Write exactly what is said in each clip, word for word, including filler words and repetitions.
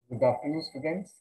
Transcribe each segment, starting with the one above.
Good afternoon, students.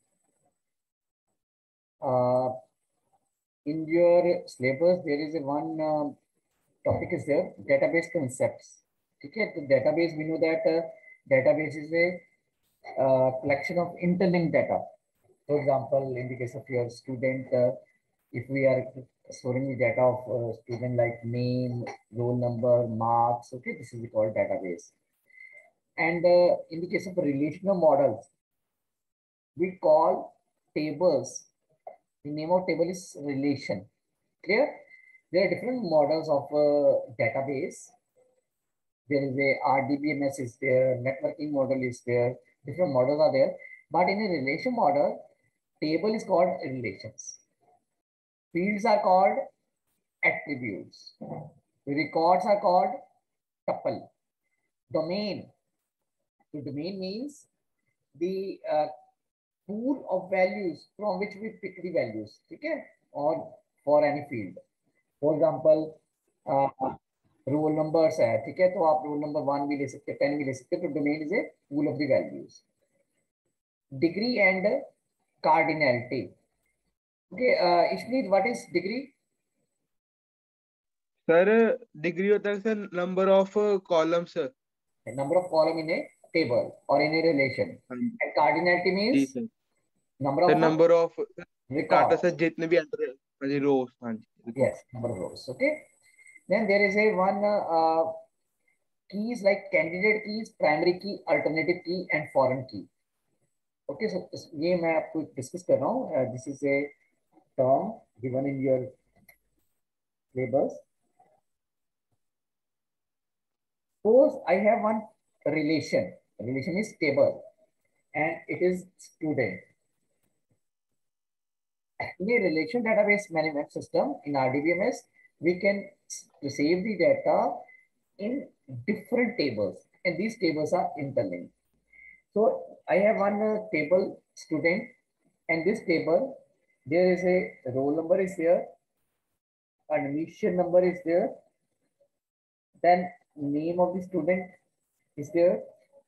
Uh, in your syllabus, there is a one uh, topic is there, database concepts. Okay, the database, we know that uh, database is a uh, collection of interlinked data. For example, in the case of your student, uh, if we are storing the data of uh, student like name, roll number, marks, okay, this is called database. And uh, in the case of relational models, we call tables. The name of table is relation. Clear? There are different models of uh, database. There is a R D B M S is there, networking model is there, different models are there. But in a relation model, table is called relations. Fields are called attributes. Records are called tuple. Domain. So domain means the uh, pool of values from which we pick the values, okay, or for any field. For example, roll numbers है, ठीक है, तो आप roll number one भी ले सकते हैं, ten भी ले सकते हैं, तो domain is a pool of the values. Degree and cardinality. Okay, इसलिए what is degree? Sir degree होता है sir number of columns. Number of column in a table और in a relation. And cardinality जी means sir. Number sir of number of data records. Sir जितने भी enter. हाँ जी, rows. हाँ जी, record. Yes, number of rows. Okay, then there is a one keys like candidate keys, primary key, alternative key and foreign key. Okay, so ये मैं आपको discuss कर रहा हूँ. This is a term given in your syllabus. Suppose I have one relation. Relation is table and it is student. In a relation database management system in R D B M S, we can save the data in different tables and these tables are interlinked. So I have one uh, table student and this table, there is a roll number is there, admission number is there, then name of the student is there,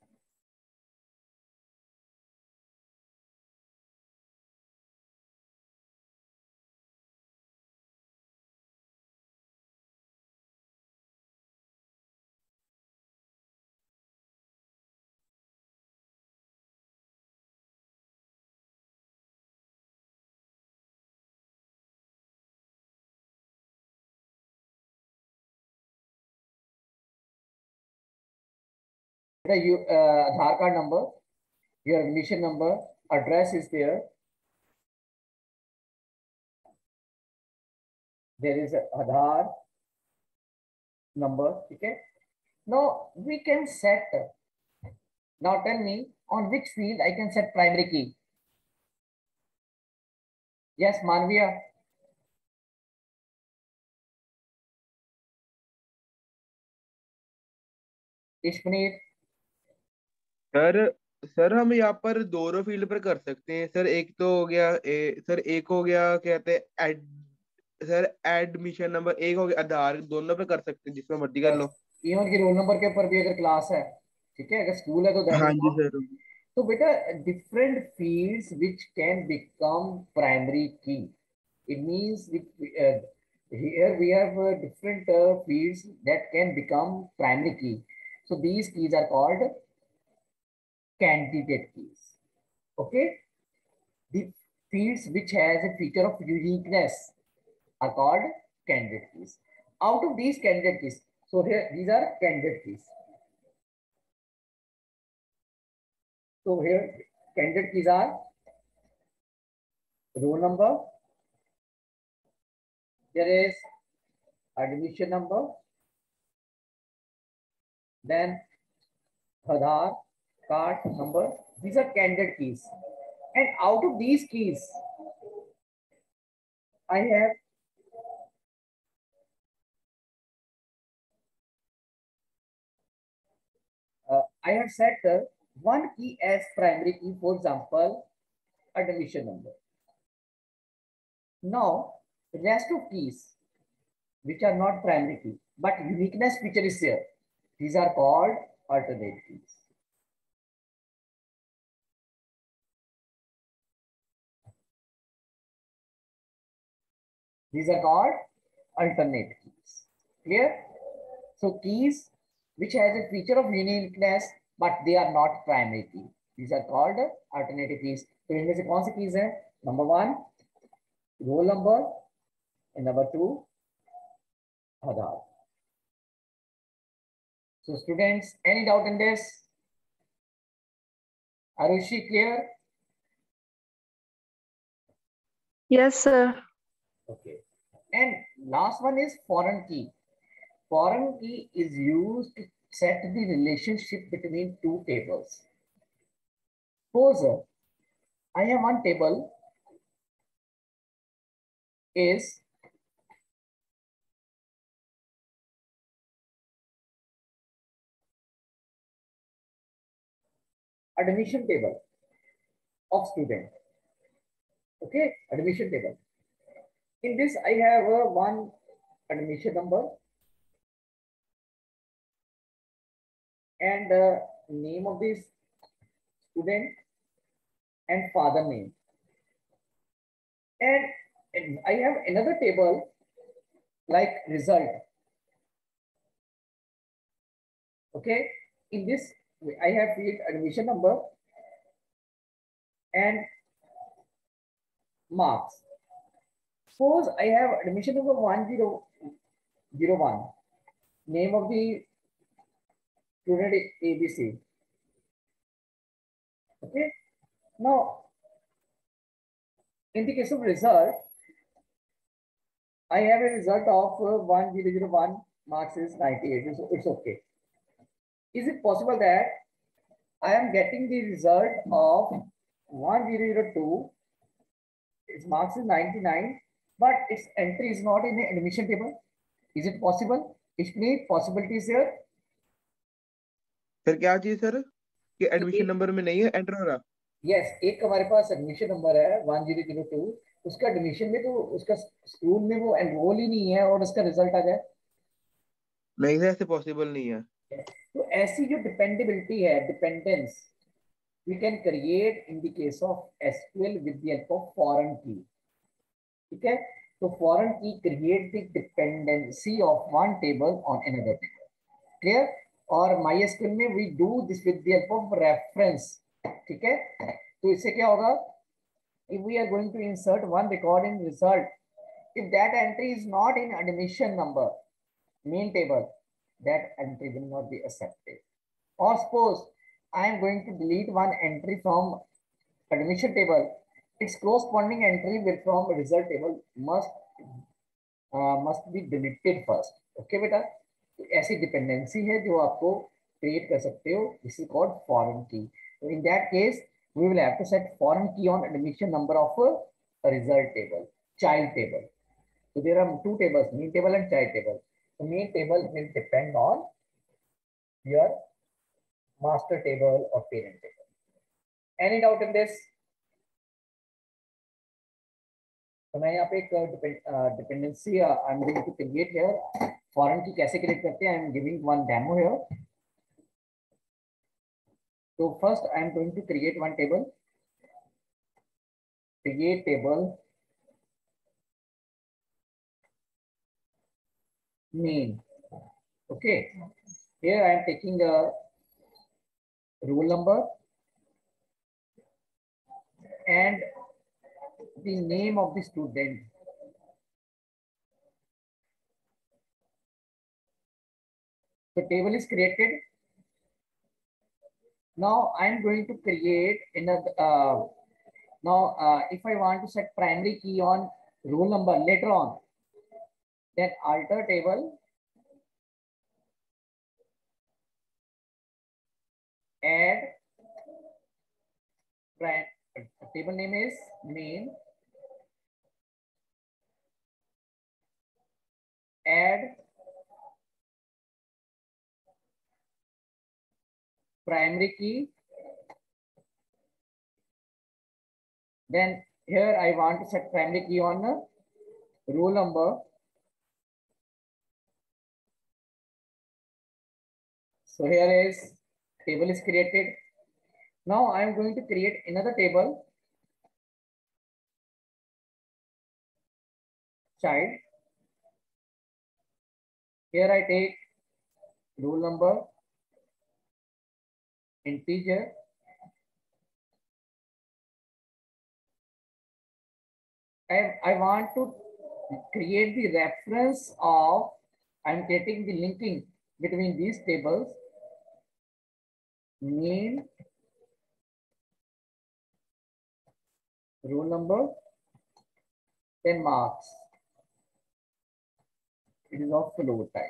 your uh, Aadhaar card number, your admission number, address is there. There is a Aadhaar number. Okay. Now we can set. Now tell me on which field I can set primary key. Yes, Manvia. Ishmael. Sir sir हम यहाँ पर दोनों field पर कर सकते हैं sir. एक तो हो गया ए, सर एक हो गया कहते हैं एड. सर एडमिशन नंबर एक हो गया, आधार, दोनों पे कर सकते हैं, जिसमें मर्जी कर Yes. लो. इवन की रोल नंबर के ऊपर भी अगर क्लास है, ठीक है, अगर स्कूल है तो दैट इज हाँ जी नॉट. सर. तो बेटा different fields which can become primary key. It means we, uh, here we have uh, different uh, fields that can become primary key. So these keys are called candidate keys. Okay. The fields which has a feature of uniqueness are called candidate keys. Out of these candidate keys, so here these are candidate keys. So here candidate keys are roll number, there is admission number, then Aadhaar card number. These are candidate keys. And out of these keys, I have uh, I have set uh, one key as primary key, for example, admission number. Now, rest of keys which are not primary key, but uniqueness feature is there. These are called alternate keys. These are called alternate keys. Clear? So keys which has a feature of uniqueness, but they are not primary key. These are called alternative keys. तो इनमें से कौन सी keys है? Number one, roll number, and number two, Aadhaar. So students, any doubt in this? Arushi, clear? Yes, sir. Okay. And last one is foreign key. Foreign key is used to set the relationship between two tables. Suppose I have one table is admission table of student. Okay, admission table. In this, I have uh, one admission number and uh, name of this student and father name. And, and I have another table like result. Okay, in this, I have filled admission number and marks. Suppose I have admission number one zero zero one, name of the student A B C. Okay. Now, in the case of result, I have a result of uh, one zero zero one, marks is ninety-eight. It's, it's okay. Is it possible that I am getting the result of one zero zero two, its marks is ninety-nine, but its entry is not in the admission table? Is it possible? Any possibilities here? Sir क्या चीज sir कि admission number में नहीं है enter हो रहा? Yes, एक हमारे पास एडमिशन नंबर है वन जीरो जीरो टू, उसका एडमिशन में तो उसका स्कूल में वो एनरोल ही नहीं है और उसका रिजल्ट आ जाए। नहीं सर, ऐसे पॉसिबल नहीं है। तो ऐसी जो डिपेंडेबिलिटी है, dependence, we can create in the case of SQL with the help of foreign key. ठीक है, तो foreign key create the dependency of one table on another table. Clear? और माईएसक्यूएल में we do this with the help of reference. ठीक है, तो इससे क्या होगा? If we are going to insert one record in result, if that entry is not in admission number main table, that entry will not be accepted. Or suppose I am going to delete one entry from admission table, its corresponding entry will from result table must uh, must be deleted first. Okay बेटा, तो ऐसी dependency है जो आपको create कर सकते हो, this is called foreign key. So in that case, we will have to set foreign key on admission number of a, a result table, child table. So there are two tables, main table and child table. The main table will depend on your master table or parent table. Any doubt in this? तो मैं यहाँ पे एक dependency I am going to create here. Foreign key कैसे create करते हैं? I am giving one demo here. So first I am going to create one table. Create table main. Okay. Here I am taking the roll number and the name of the student. The table is created. Now I am going to create another. Uh, now, uh, if I want to set primary key on roll number later on, then alter table, add table name is main, add primary key. Then here I want to set primary key on the roll number. So here is table is created. Now I am going to create another table, child. Here I take roll number, integer, and I want to create the reference of, I'm getting the linking between these tables, name, roll number, then marks. It is of float type.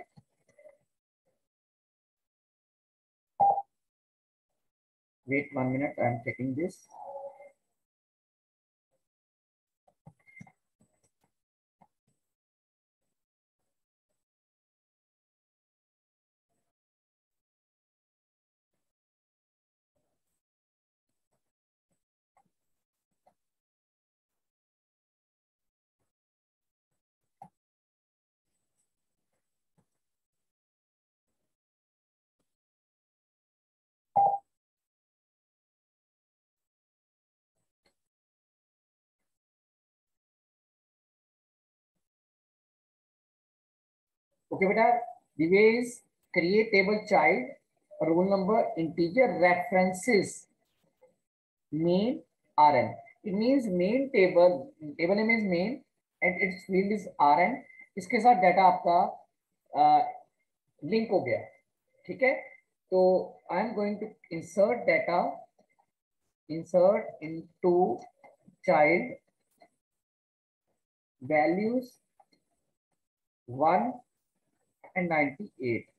Wait one minute, I am checking this. Okay, beta, the way is create table child, roll number, integer, references, main, rn. It means main table, table name is main and its field is rn. इसके साथ data आपका link हो गया, ठीक है? तो I am going to insert data, insert into child values one and ninety-eight.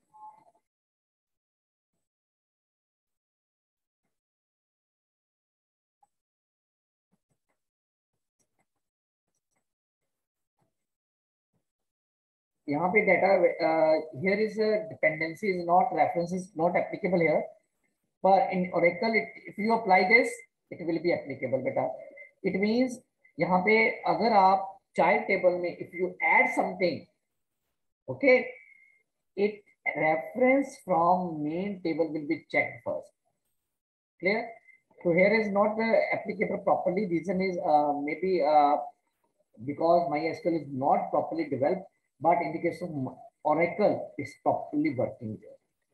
यहाँ पे data uh, here is a dependency is not reference is not applicable here, but in Oracle it, if you apply this it will be applicable beta. It means यहाँ पे अगर आप child table में if you add something, okay, it reference from main table will be checked first. Clear? So here is not the applicable properly. Reason is uh, maybe uh, because MySQL is not properly developed, but in the case of Oracle, it's properly working there.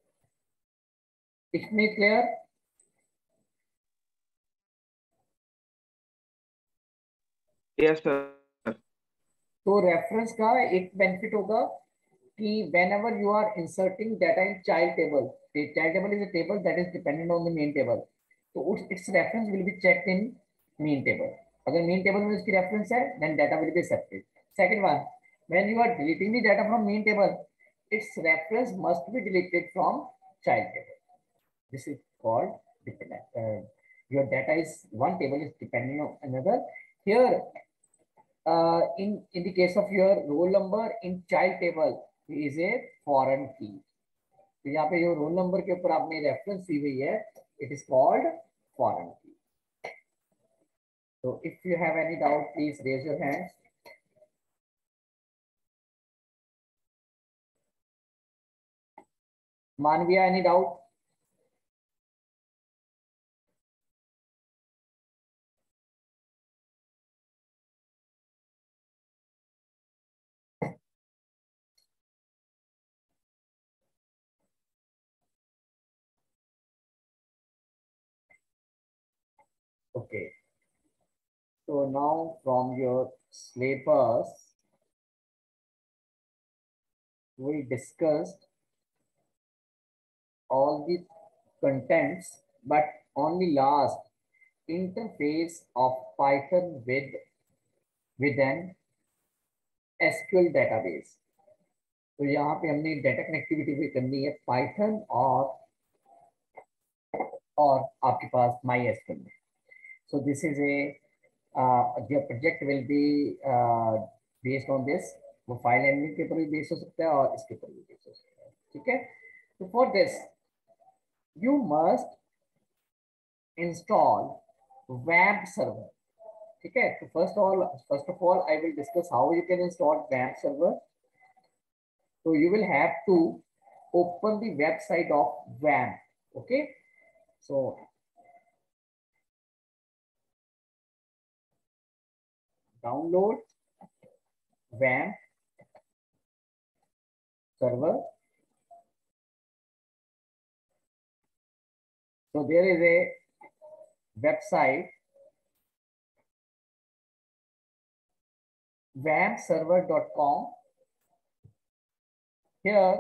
Is it clear? Yes, sir. So reference का एक benefit होगा कि whenever you are inserting data in child table, the child table is a table that is dependent on the main table. So its reference will be checked in main table. अगर main table में उसकी reference है, then data will be accepted. Second one, when you are deleting the data from main table, its reference must be deleted from child table. This is called dependent. Uh, your data is one table is depending on another. Here, uh, in in the case of your roll number in child table is a foreign key. तो यहाँ पे जो role number के ऊपर आपने reference दी हुई है, it is called foreign key. So if you have any doubt, please raise your hands. Manviya, any doubt? Okay. So now from your syllabus, we discussed all the contents, but only last interface of Python with with an S Q L database. तो यहाँ पे हमने data connectivity भी करनी है Python और और आपके पास माई एसक्यूएल में. So this is a your project will be based on this. वो फाइल एडमिन के ऊपर भी बेस हो सकता है और इसके ऊपर भी बेस हो सकता है, ठीक है? तो for this you must install वैम्प सर्वर, ठीक है? तो first all first of all I will discuss how you can install वैम्प server. So you will have to open the website of WAMP. Okay. So download WAMP server. So there is a website wamp server dot com. Here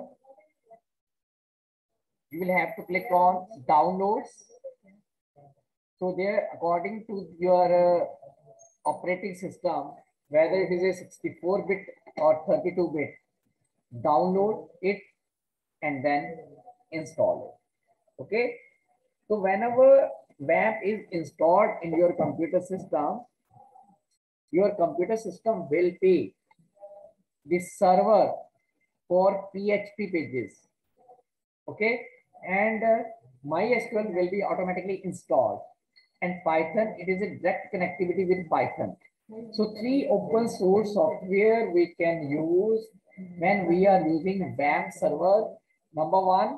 you will have to click on downloads. So there, according to your uh, operating system, whether it is a sixty-four bit or thirty-two bit, download it and then install it. Okay. So whenever WAMP is installed in your computer system, your computer system will be the server for P H P pages. Okay. And uh, MySQL will be automatically installed. And Python, it is a direct connectivity with Python. So three open source software we can use when we are using WAMP server. Number one,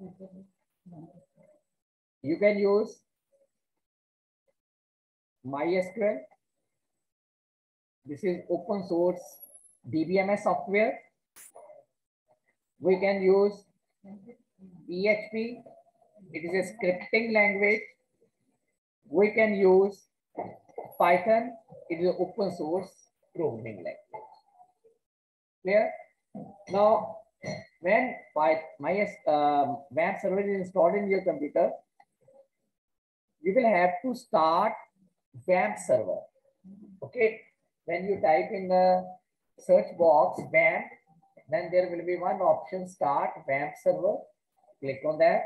you can use MySQL. This is open source D B M S software. We can use P H P. It is a scripting language. We can use Python. It is an open source programming language. Clear? Now, when my um, WAMP server is installed in your computer, you will have to start WAMP server. Okay. When you type in the search box WAMP, then there will be one option, start WAMP server. Click on that.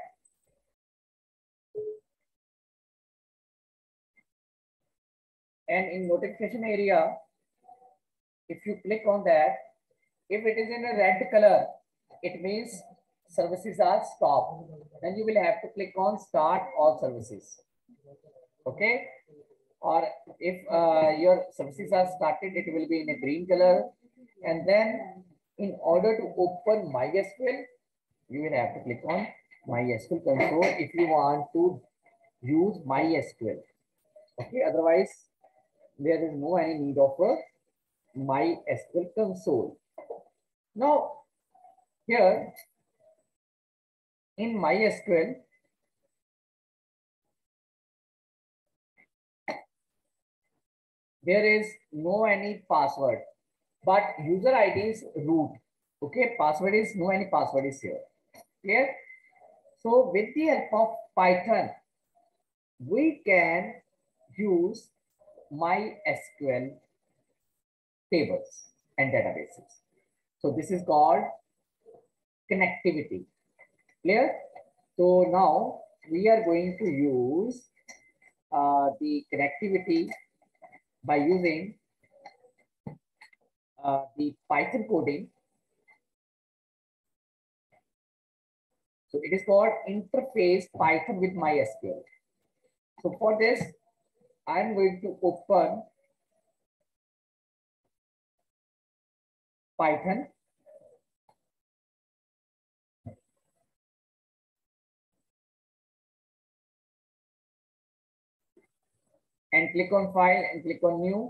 And in notification area, if you click on that, if it is in a red color, it means services are stopped. Then you will have to click on start all services. Okay. Or if uh, your services are started, it will be in a green color. And then in order to open MySQL, you will have to click on MySQL console if you want to use MySQL. Okay. Otherwise, there is no any need of a MySQL console. Now, here in MySQL, there is no any password, but user I D is root. Okay, password is no any password is here. Clear? So with the help of Python, we can use MySQL tables and databases. So this is called connectivity. Clear? So now we are going to use uh, the connectivity by using uh, the Python coding. So it is called interface Python with MySQL. So for this, I'm going to open Python. And click on file and click on new.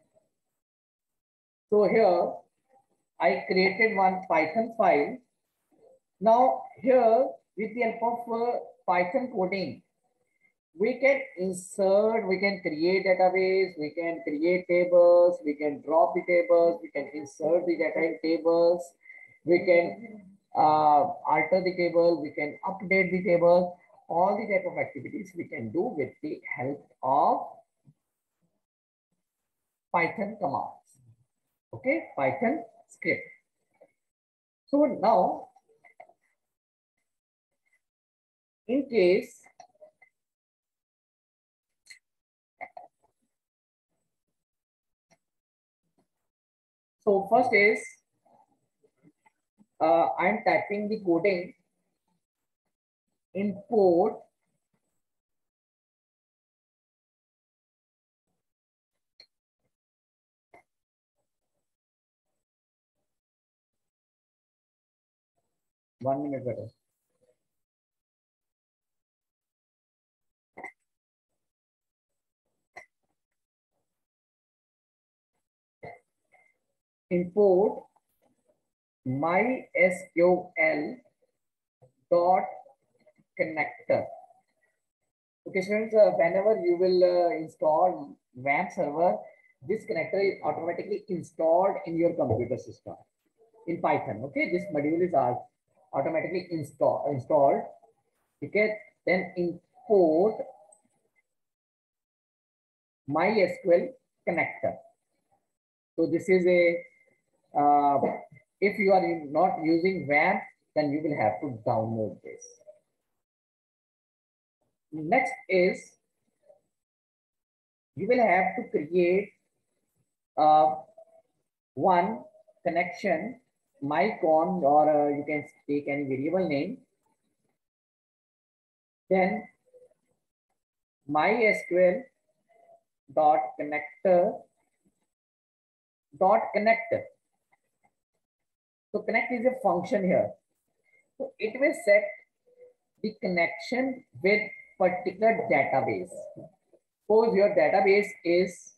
So here I created one Python file. Now here with the help of uh, Python coding, we can insert, we can create database, we can create tables, we can drop the tables, we can insert the data in tables, we can uh, alter the table, we can update the table. All the type of activities we can do with the help of Python commands. Okay, Python script. So now, in case so first is uh, I'm typing the coding import one minute better. import MySQL dot connector. Okay, students, uh, whenever you will uh, install WAMP server, this connector is automatically installed in your computer system in Python. Okay, this module is automatically install, installed. Okay, then import MySQL connector. So this is a, uh, if you are not using WAMP, then you will have to download this. Next is, you will have to create uh, one connection, mycon, or uh, you can take any variable name. Then MySQL dot connector dot connector. So connect is a function here. So it will set the connection with particular database. Suppose your database is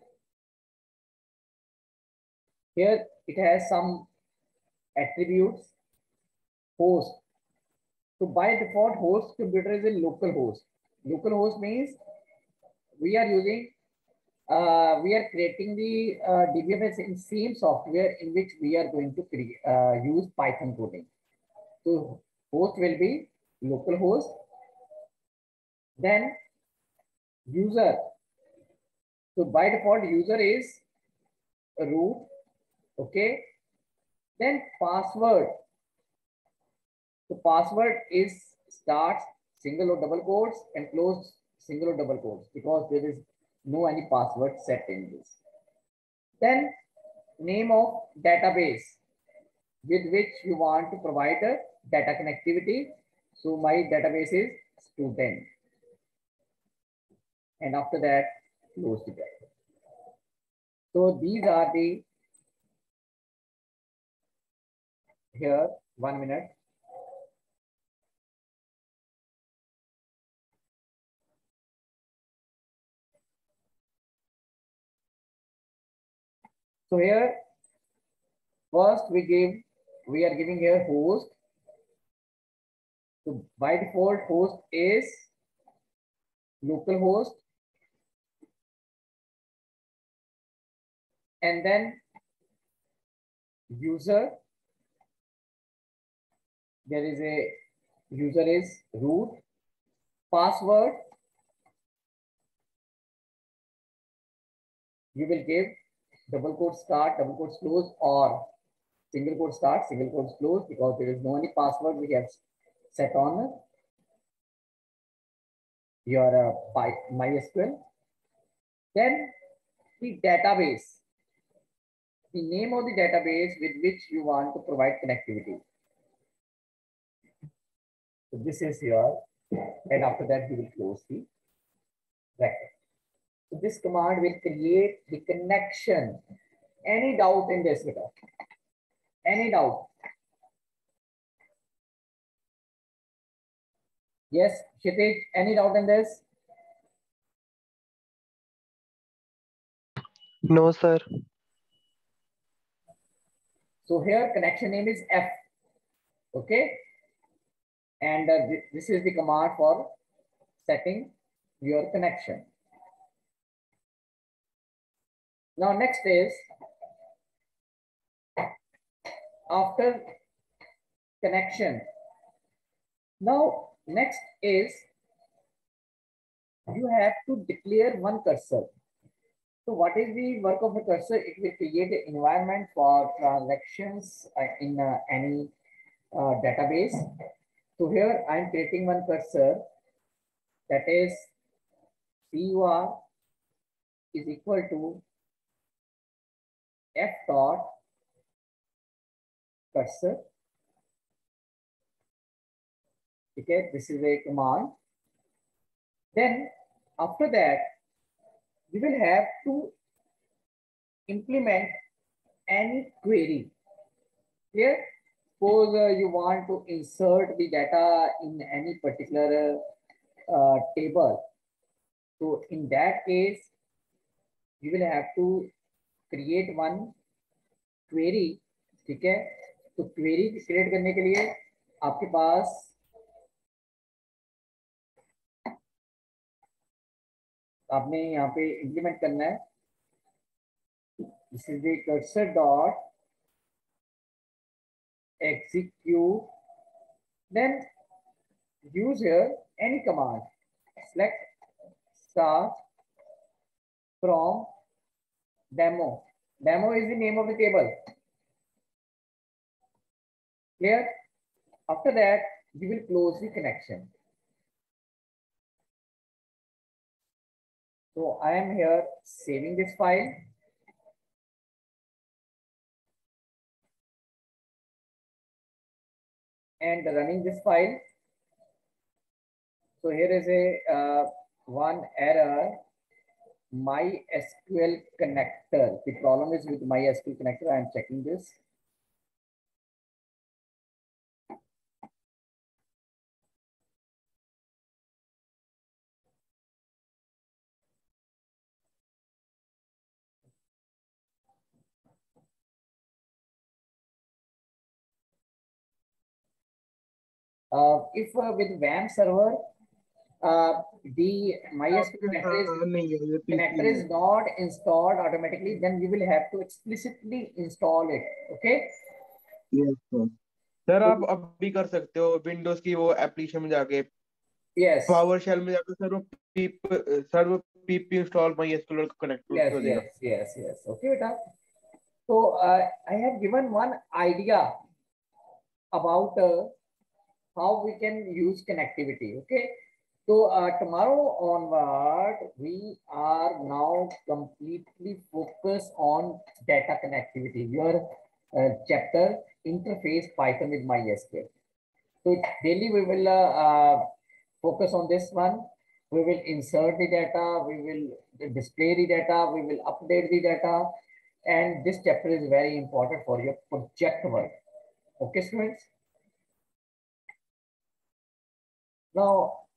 here, it has some attributes, host. So by default, host computer is a local host. Local host means we are using, uh, we are creating the uh, D B M S in same software in which we are going to create, uh, use Python coding. So host will be local host. Then user. So by default, user is root. Okay. Then password. The password is starts single or double quotes and close single or double quotes, because there is no any password set in this. Then name of database with which you want to provide a data connectivity. So my database is student. And after that, close the bracket. So these are the, here, one minute. So here, first we give, we are giving here host. So by default, host is local host. And then user, there is a user is root. Password, you will give double quote start, double quote close, or single quote start, single quote close, because there is no any password we have set on your uh, MySQL. Then the database, the name of the database with which you want to provide connectivity. So this is here, and after that we will close the bracket. So this command will create the connection. Any doubt in this, Vita? Any doubt? Yes, Kshitij, any doubt in this? No, sir. So here connection name is F. Okay. And uh, th this is the command for setting your connection. Now next is, after connection. Now next is, you have to declare one cursor. So what is the work of a cursor? It will create an environment for transactions uh, in uh, any uh, database. So here I am creating one cursor, that is cur is equal to f dot cursor. Okay, this is a command. Then after that, you will have to implement any query. Here, suppose uh, you want to insert the data in any particular uh, table. So in that case, you will have to create one query, ठीक है। तो query create करने के लिए आपके पास आपने यहाँ पे इंप्लीमेंट करना है, this is the cursor dot execute, then use here any command, select star from demo. Demo is the name of the table. Clear? After that, you will close the connection. So I am here saving this file. And running this file. So here is a uh, one error, MySQL connector. The problem is with MySQL connector. I am checking this. Uh, if uh, with W A M server, uh, the MySQL connector is, connector is not installed automatically, then you will have to explicitly install it. Okay? Yes, sir. Sir आप अब भी कर सकते हो Windows की वो application में जाके, yes, पावर शेल में जाकर सर वो पीप सर वो पीप इंस्टॉल MySQL को कनेक्ट yes, हो जाएगा. yes, yes, yes. Okay, beta. So uh, I have given one idea about uh, how we can use connectivity. Okay, so uh, tomorrow onward we are now completely focused on data connectivity, your uh, chapter interface Python with MySQL. So daily we will uh, uh, focus on this one. We will insert the data, we will display the data, we will update the data, and this chapter is very important for your project work. Okay, students? Now,